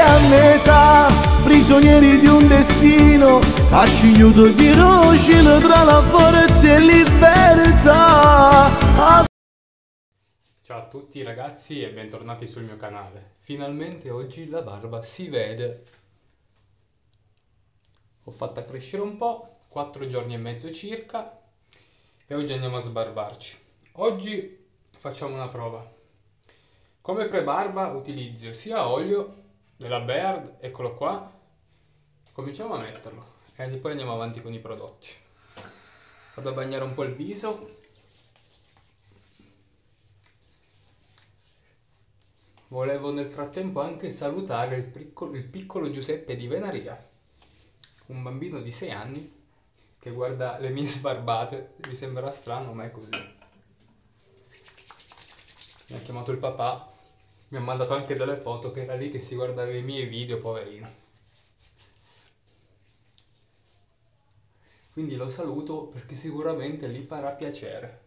a metà, prigionieri di un destino, ha scigliuto di rocile tra la forza e libertà. Ciao a tutti ragazzi e bentornati sul mio canale. Finalmente oggi la barba si vede. Ho fatta crescere un po', 4 giorni e mezzo circa, e oggi andiamo a sbarbarci. Oggi facciamo una prova. Come pre-barba utilizzo sia olio della Beard, eccolo qua. Cominciamo a metterlo e poi andiamo avanti con i prodotti. Vado a bagnare un po' il viso. Volevo nel frattempo anche salutare il piccolo Giuseppe di Venaria, un bambino di 6 anni che guarda le mie sbarbate. Vi sembrerà strano, ma è così. Mi ha chiamato il papà, mi ha mandato anche delle foto che era lì che si guardava i miei video, poverino. Quindi lo saluto perché sicuramente gli farà piacere.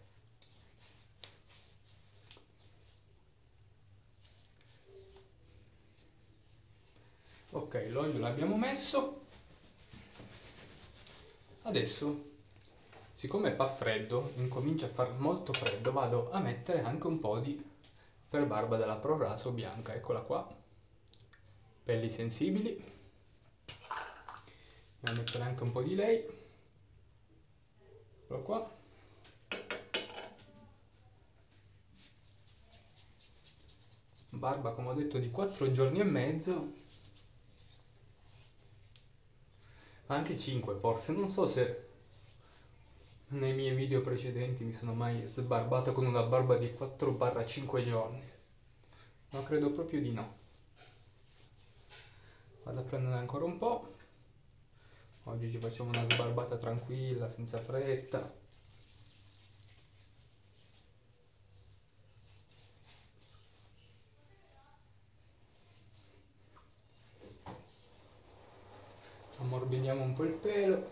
Ok, l'olio l'abbiamo messo. Adesso, siccome fa freddo, incomincia a far molto freddo, vado a mettere anche un po' di per barba della ProRaso bianca, eccola qua. Pelli sensibili. Andiamo a mettere anche un po' di lei. Eccolo qua. Barba, come ho detto, di 4 giorni e mezzo. Anche 5 forse, non so se nei miei video precedenti mi sono mai sbarbato con una barba di 4-5 giorni. Ma credo proprio di no. Vado a prendere ancora un po'. Oggi ci facciamo una sbarbata tranquilla, senza fretta. Ammorbidiamo un po' il pelo.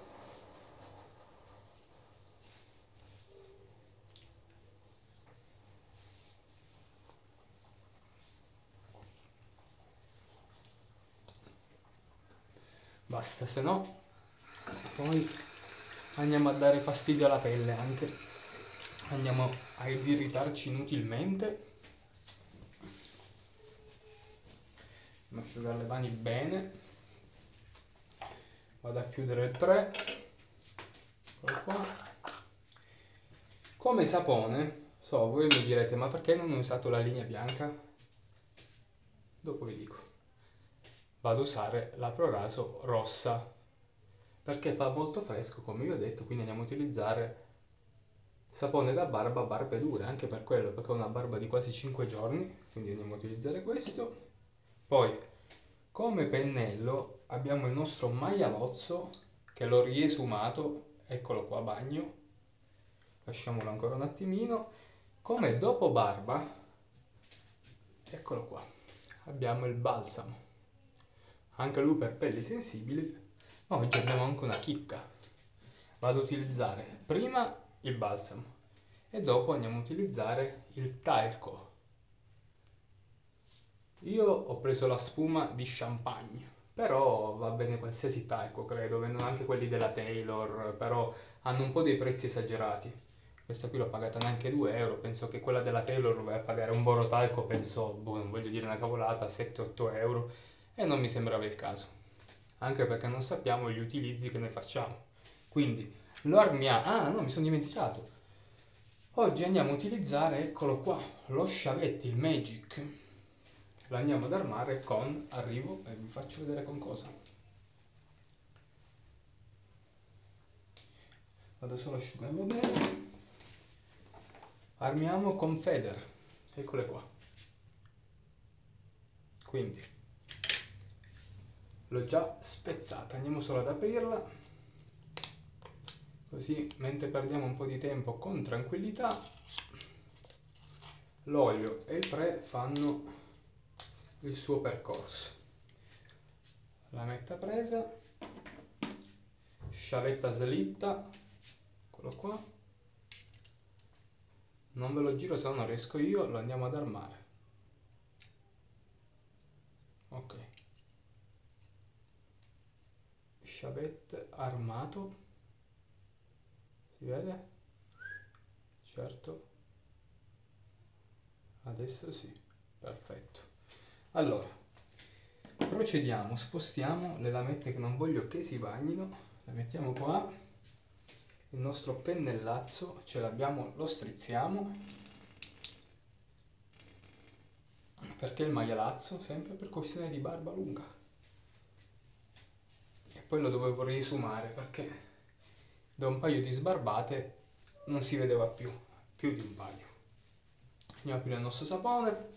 Basta, se no poi andiamo a dare fastidio alla pelle anche. Andiamo a irritarci inutilmente. Andiamo a asciugare le mani bene. Vado a chiudere il pre. Eccolo qua. Come sapone, so, voi mi direte, ma perché non ho usato la linea bianca? Dopo vi dico. Vado a usare la ProRaso rossa perché fa molto fresco, come vi ho detto, quindi andiamo a utilizzare sapone da barba, barbe dure, anche per quello, perché ho una barba di quasi 5 giorni, quindi andiamo a utilizzare questo. Poi, come pennello, abbiamo il nostro maialozzo, che l'ho riesumato, eccolo qua, bagno. Lasciamolo ancora un attimino. Come dopo barba, eccolo qua, abbiamo il balsamo, anche lui per pelli sensibili. Ma oggi abbiamo anche una chicca. Vado ad utilizzare prima il balsamo e dopo andiamo a utilizzare il talco. Io ho preso la spuma di champagne, però va bene qualsiasi talco, credo. Vendono anche quelli della Taylor, però hanno un po' dei prezzi esagerati. Questa qui l'ho pagata neanche 2 euro, penso che quella della Taylor vai a pagare un borotalco, penso, boh, non voglio dire una cavolata, 7-8 euro, e non mi sembrava il caso, anche perché non sappiamo gli utilizzi che ne facciamo. Quindi lo armiamo. Ah no, mi sono dimenticato. Oggi andiamo a utilizzare, eccolo qua, lo Sciavetti, il Magic. Lo andiamo ad armare con, arrivo e vi faccio vedere con cosa. Vado solo a asciugarlo bene. Armiamo con Feder, eccole qua. Quindi l'ho già spezzata, andiamo solo ad aprirla, così mentre perdiamo un po' di tempo con tranquillità. L'olio e il pre fanno il suo percorso. La metta presa, sciavetta slitta, eccolo qua. Non ve lo giro, se no non riesco io, lo andiamo ad armare. Ok. sciavette armato, si vede? Certo, adesso sì, perfetto. Allora, procediamo, spostiamo le lamette che non voglio che si bagnino, le mettiamo qua, il nostro pennellazzo ce l'abbiamo, lo strizziamo, perché il maialazzo, sempre per questione di barba lunga. E poi lo dovevo risumare perché da un paio di sbarbate non si vedeva più di un paio. Andiamo a aprire il nostro sapone,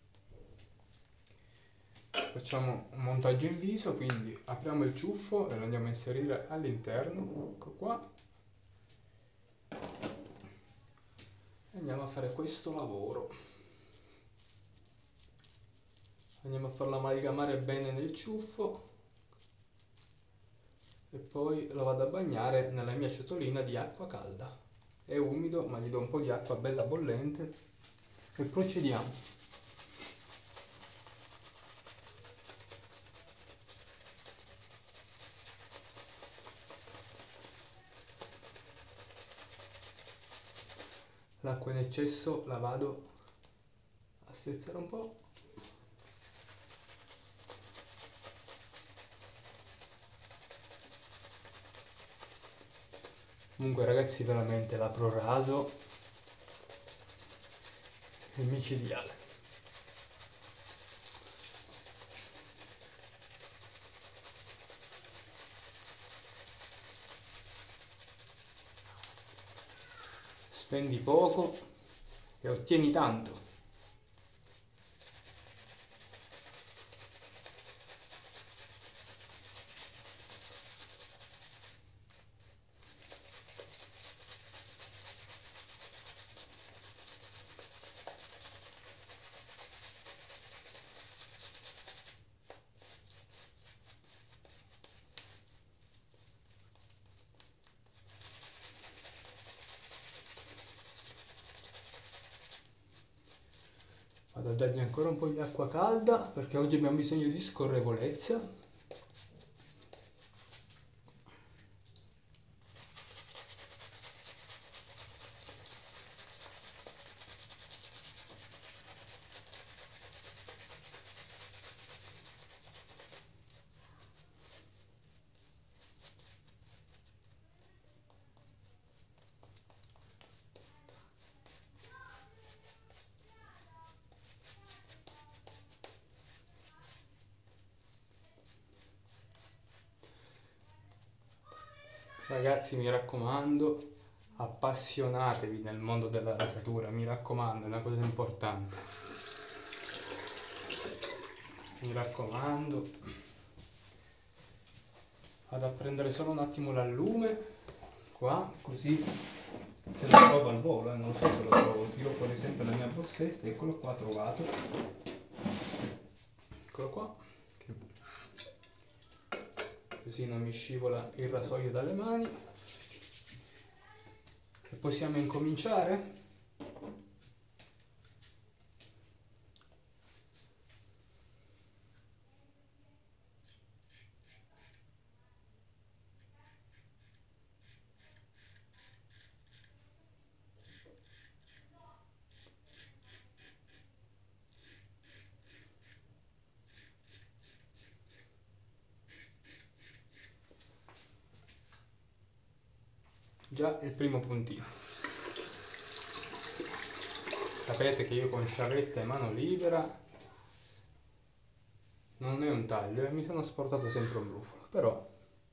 facciamo un montaggio in viso, quindi apriamo il ciuffo e lo andiamo a inserire all'interno, ecco qua, e andiamo a fare questo lavoro. Andiamo a farlo amalgamare bene nel ciuffo e poi lo vado a bagnare nella mia ciotolina di acqua calda. È umido, ma gli do un po' di acqua bella bollente e procediamo. L'acqua in eccesso la vado a strizzare un po'. Comunque ragazzi, veramente la ProRaso è micidiale. Spendi poco e ottieni tanto. Vado a dargli ancora un po' di acqua calda perché oggi abbiamo bisogno di scorrevolezza. Ragazzi, mi raccomando, appassionatevi nel mondo della rasatura, mi raccomando, è una cosa importante. Mi raccomando. Vado a prendere solo un attimo l'allume, qua, così se lo trovo al volo, non so se lo trovo, tiro fuori sempre la mia borsetta, eccolo qua trovato. Eccolo qua. Così non mi scivola il rasoio dalle mani. E possiamo incominciare? Già il primo puntino. Sapete che io con sciarretta e mano libera non è un taglio e mi sono sportato sempre un brufolo, però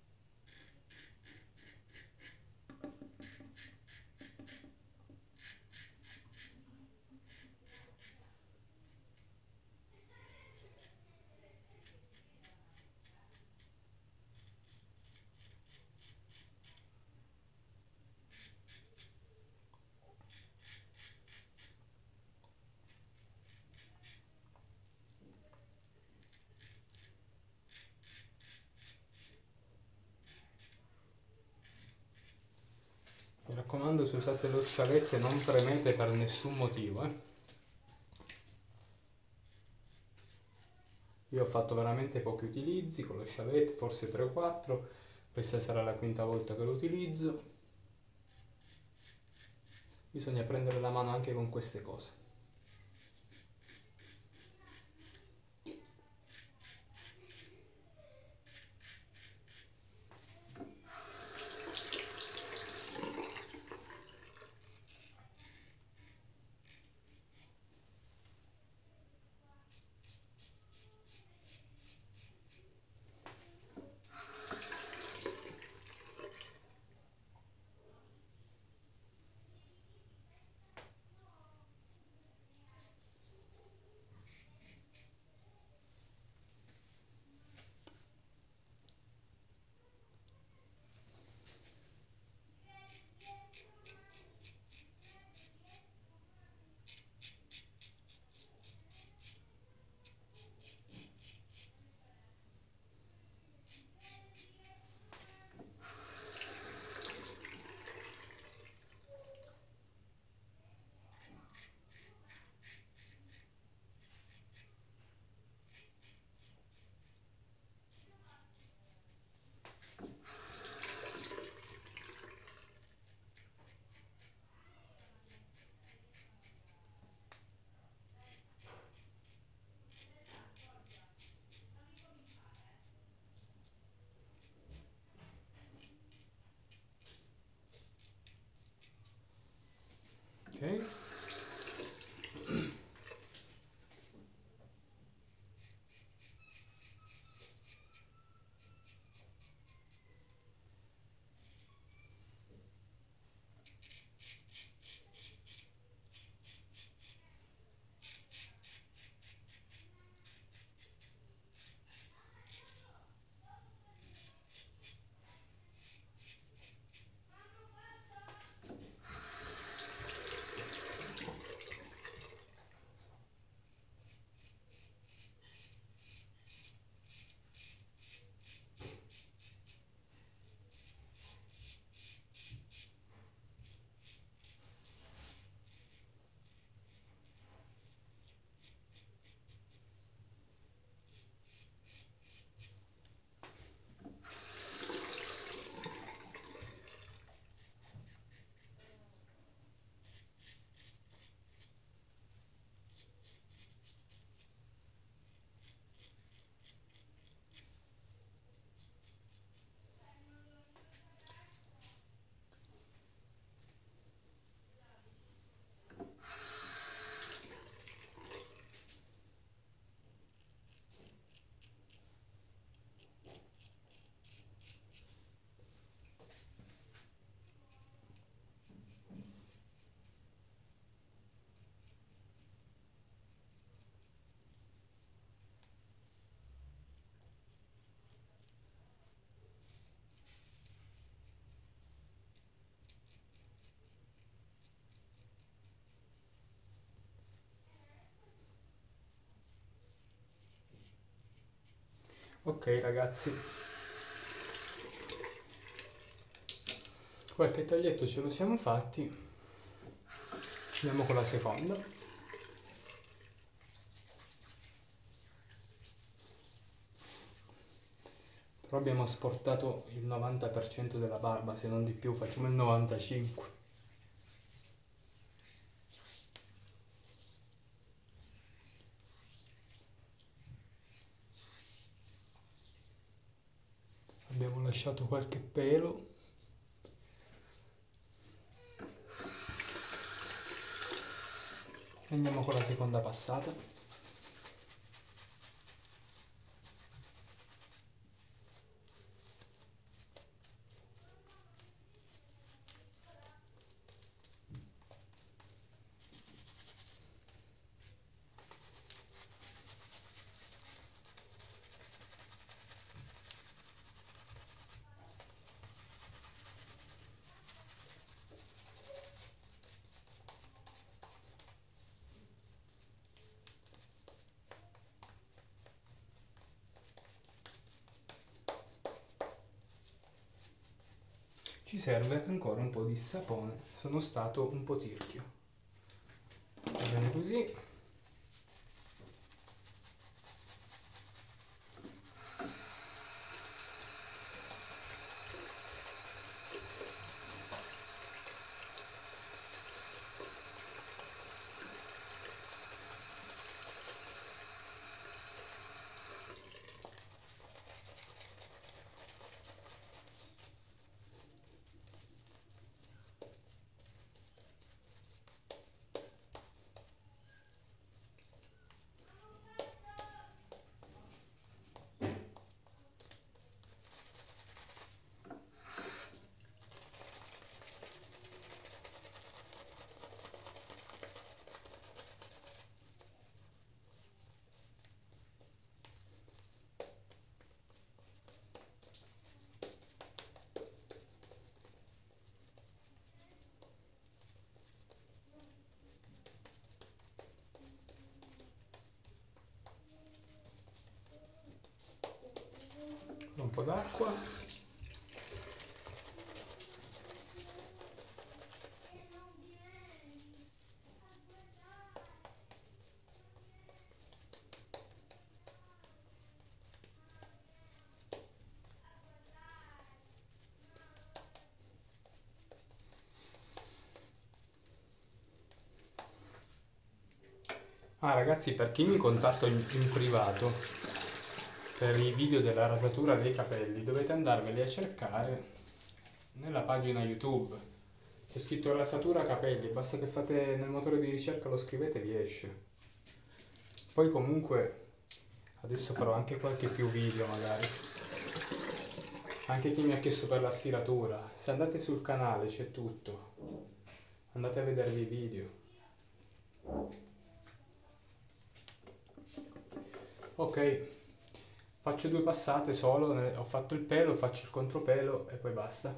mi raccomando, se usate lo scialetto non premete per nessun motivo. Io ho fatto veramente pochi utilizzi con lo sciavetto, forse 3 o 4, Questa sarà la quinta volta che lo utilizzo. Bisogna prendere la mano anche con queste cose. Ok. Ok ragazzi, qualche taglietto ce lo siamo fatti, andiamo con la seconda. Però abbiamo asportato il 90% della barba, se non di più, facciamo il 95%. Abbiamo lasciato qualche pelo. Andiamo con la seconda passata. Ci serve ancora un po' di sapone, sono stato un po' tirchio. Va bene così. po' d'acqua. Ah ragazzi, per chi mi contatta in privato per i video della rasatura dei capelli dovete andarveli a cercare nella pagina YouTube. C'è scritto rasatura capelli, basta che fate nel motore di ricerca, lo scrivete e vi esce. Poi comunque adesso farò anche qualche più video magari. Anche chi mi ha chiesto per la stiratura, se andate sul canale c'è tutto. Andate a vedervi i video. Ok, faccio 2 passate solo, ho fatto il pelo, faccio il contropelo e poi basta.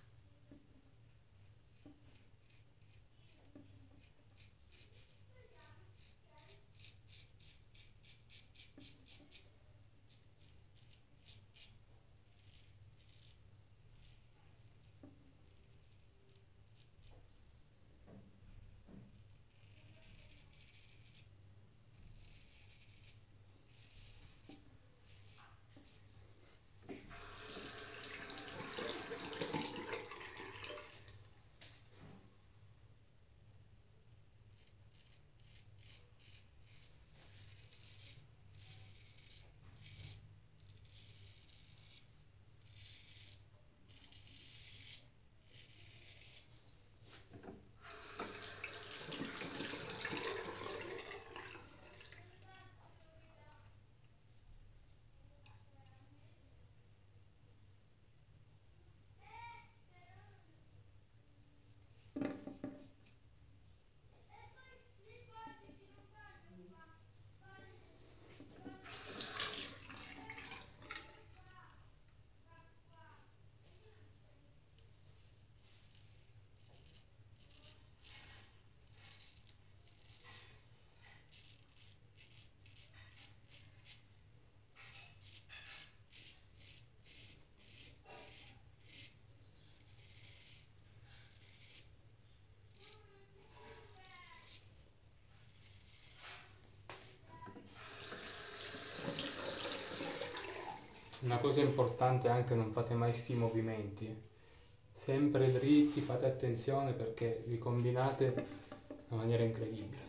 Una cosa importante è anche non fate mai sti movimenti. Sempre dritti, fate attenzione perché vi combinate in una maniera incredibile.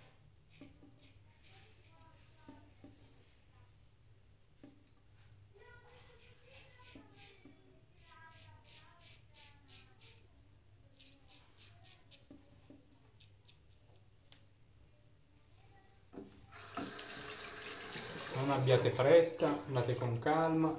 Non abbiate fretta, andate con calma.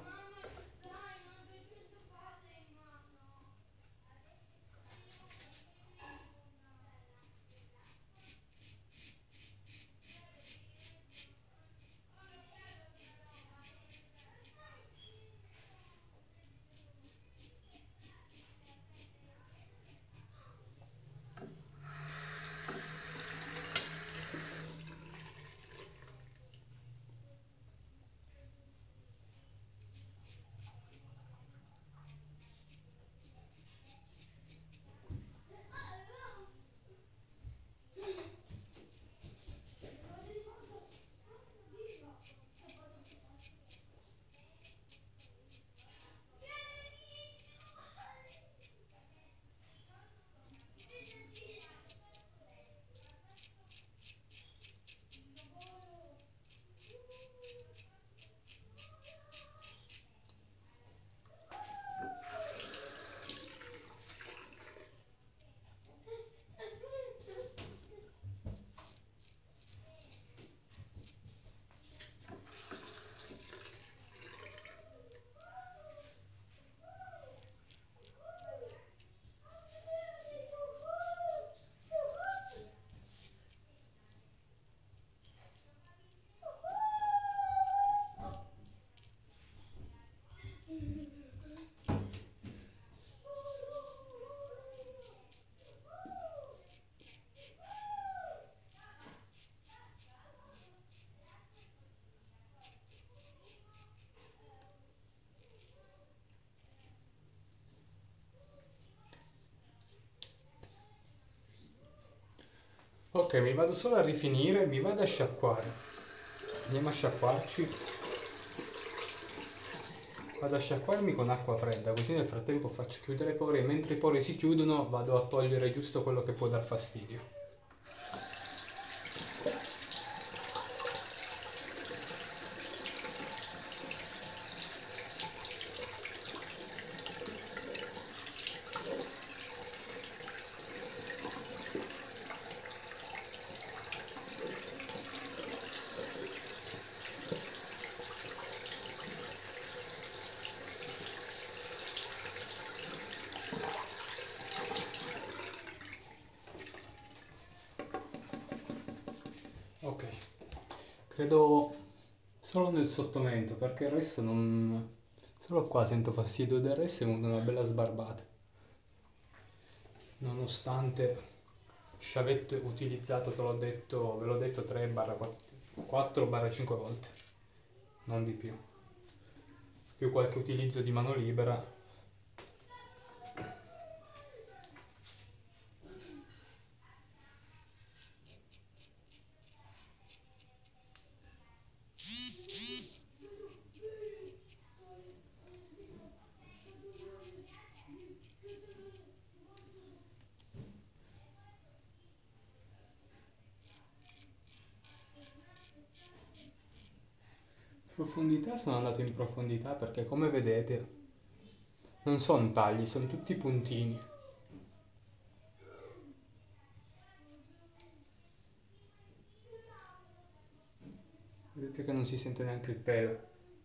Ok, mi vado solo a rifinire, mi vado a sciacquare. Andiamo a sciacquarci. Vado a sciacquarmi con acqua fredda, così nel frattempo faccio chiudere i pori e mentre i pori si chiudono vado a togliere giusto quello che può dar fastidio. Ok, credo solo nel sottomento perché il resto non... Solo qua sento fastidio, del resto è venuta una bella sbarbata. Nonostante sciavetto utilizzato, te l'ho detto, ve l'ho detto 4-5 volte, non di più. Più qualche utilizzo di mano libera. Profondità, sono andato in profondità perché come vedete non sono tagli, sono tutti puntini. Vedete che non si sente neanche il pelo.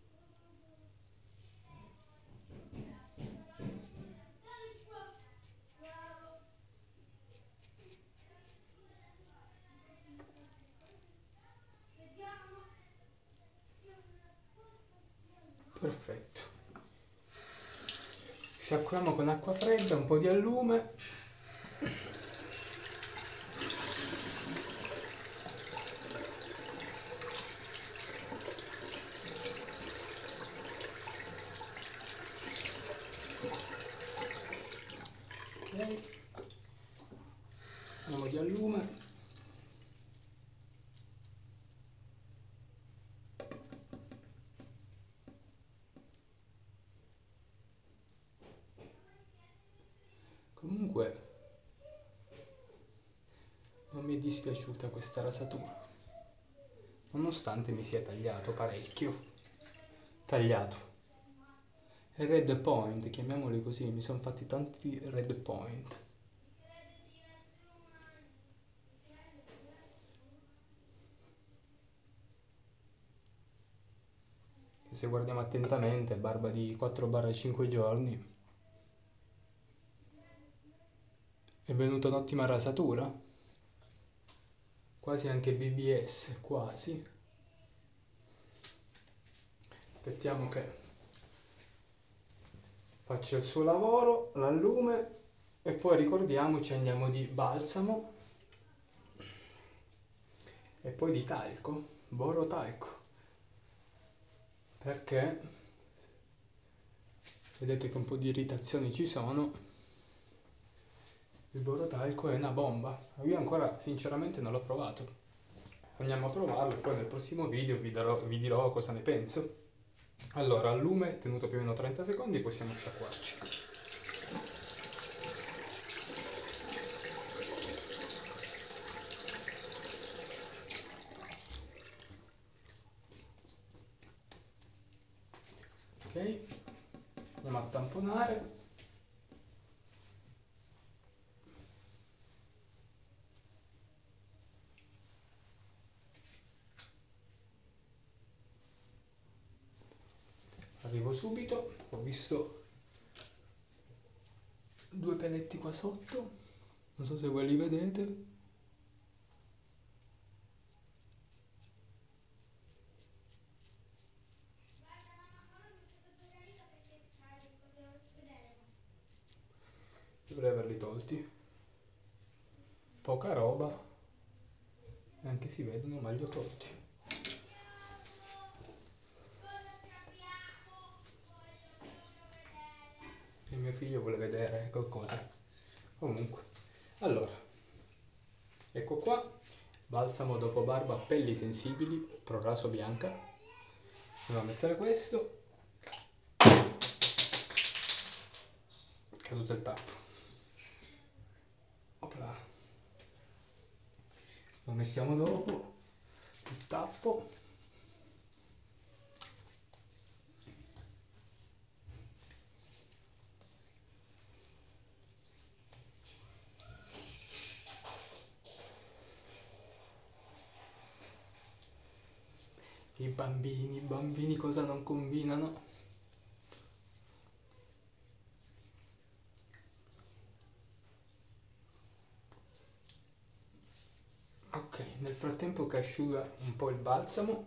Perfetto. Sciacquiamo con acqua fredda, un po' di allume. Ok. Un po' di allume. Comunque non mi è dispiaciuta questa rasatura, nonostante mi sia tagliato parecchio. Tagliato. E red point, chiamiamoli così, mi sono fatti tanti red point. E se guardiamo attentamente, barba di 4-5 giorni, è venuta un'ottima rasatura. Quasi anche BBS, quasi. Aspettiamo che faccia il suo lavoro, l'allume e poi ricordiamoci andiamo di balsamo e poi di talco, boro talco, perché vedete che un po' di irritazioni ci sono. Il boro talco è una bomba, io ancora sinceramente non l'ho provato. Andiamo a provarlo e poi nel prossimo video vi dirò cosa ne penso. Allora, al lume tenuto più o meno 30 secondi, possiamo sciacquarci. Ok, andiamo a tamponare. Arrivo subito, ho visto 2 peletti qua sotto, non so se voi li vedete. Dovrei averli tolti. Poca roba, neanche si vedono, ma li ho tolti. E mio figlio vuole vedere qualcosa. Comunque, allora, ecco qua, balsamo dopo barba, pelli sensibili, Pro Raso bianca. Andiamo a mettere questo. Caduto il tappo. Opla. Lo mettiamo dopo il tappo. I bambini cosa non combinano? Ok, nel frattempo che asciuga un po' il balsamo,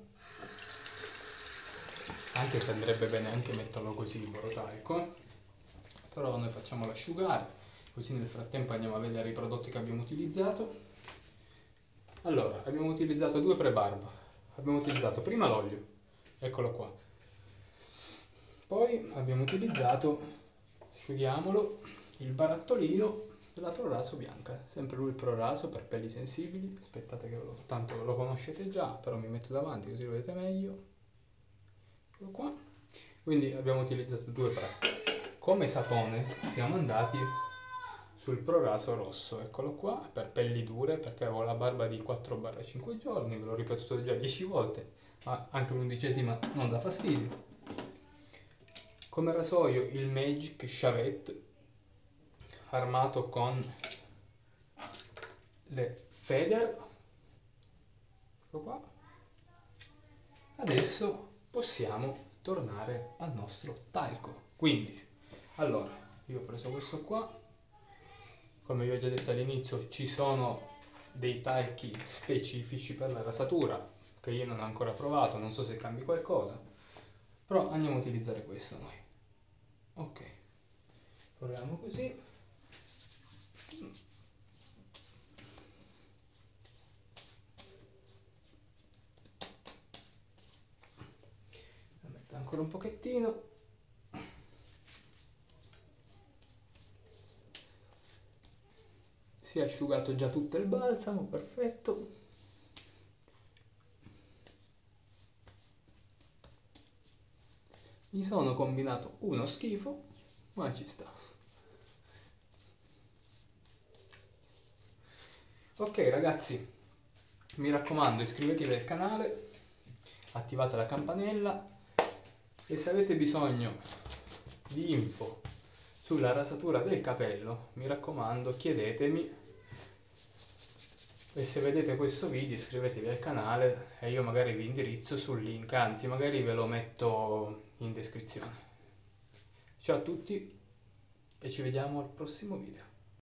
anche se andrebbe bene anche metterlo così in borotalco, però noi facciamolo asciugare, così nel frattempo andiamo a vedere i prodotti che abbiamo utilizzato. Allora, abbiamo utilizzato 2 prebarba, abbiamo utilizzato prima l'olio, eccolo qua, poi abbiamo utilizzato, asciughiamolo, il barattolino della Pro Raso bianca, sempre lui il Pro Raso per pelli sensibili. Aspettate che tanto lo conoscete già, però mi metto davanti così lo vedete meglio. Eccolo qua. Quindi abbiamo utilizzato 2 prati. Come sapone siamo andati sul Pro Raso rosso, eccolo qua, per pelli dure, perché avevo la barba di 4-5 giorni, ve l'ho ripetuto già 10 volte, ma anche l'11ª non dà fastidio. Come rasoio il Magic Chavette armato con le Feder, ecco qua. Adesso possiamo tornare al nostro talco. Quindi, allora, io ho preso questo qua, come vi ho già detto all'inizio ci sono dei talchi specifici per la rasatura che io non ho ancora provato, non so se cambi qualcosa, però andiamo a utilizzare questo noi. Ok, proviamo così. La metto ancora un pochettino. Si è asciugato già tutto il balsamo, perfetto. Mi sono combinato uno schifo, ma ci sta. Ok ragazzi, mi raccomando, iscrivetevi al canale, attivate la campanella e se avete bisogno di info sulla rasatura del capello, mi raccomando, chiedetemi. E se vedete questo video iscrivetevi al canale e io magari vi indirizzo sul link, anzi magari ve lo metto in descrizione. Ciao a tutti e ci vediamo al prossimo video.